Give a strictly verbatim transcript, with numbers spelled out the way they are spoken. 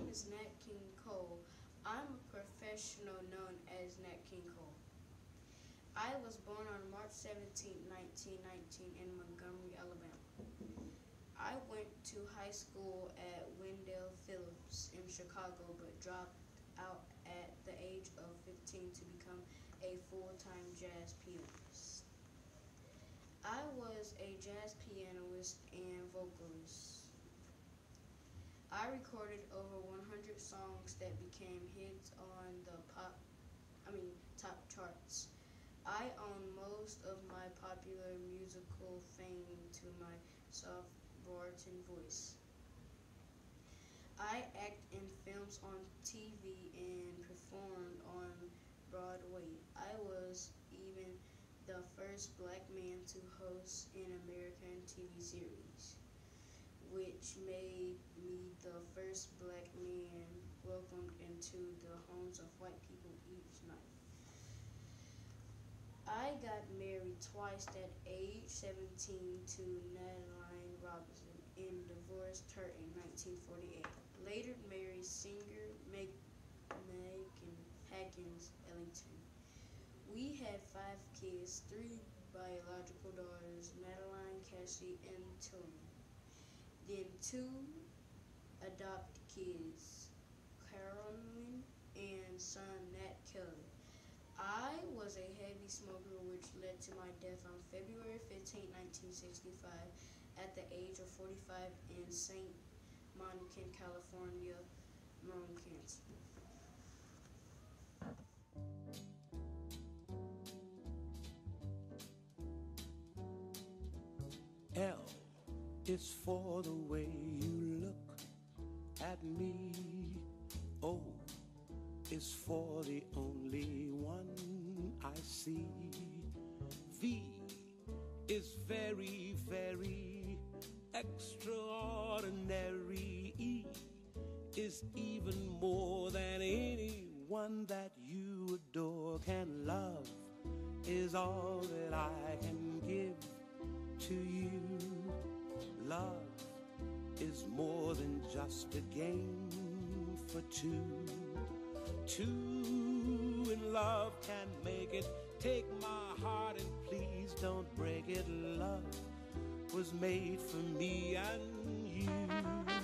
is Nat King Cole. I'm a professional known as Nat King Cole. I was born on March seventeenth, nineteen nineteen in Montgomery, Alabama. I went to high school at Wendell Phillips in Chicago, but dropped out at the age of fifteen to become a full-time jazz pianist. I was a jazz pianist and vocalist. I recorded over one hundred songs that became hits on the pop, I mean, top charts. I own most of my popular musical fame to my soft baritone voice. I act in films, on T V, and performed on Broadway. I was even the first black man to host an American T V series, which made me the first black man welcomed into the homes of white people each night. I got married twice at age seventeen to Natalie Robinson and divorced her in nineteen forty-eight. Later married singer Meg Megan Haggins Ellington. We had five kids, three biological daughters, Madeline, Cassie, and Tilly. Then two adopted kids, Carolyn and son Nat Kelly. I was a heavy smoker, which led to my death on February fifteenth, nineteen sixty-five, at the age of forty-five in Saint Monica, California, lung cancer. L is for the way you look at me. O is for the only one I see. V is very, very extraordinary. E is even more than anyone that you adore can love, is all that I can give to you. Love is more than just a game for two. Two in love can make it. Take my heart and please don't break it. Love was made for me and you.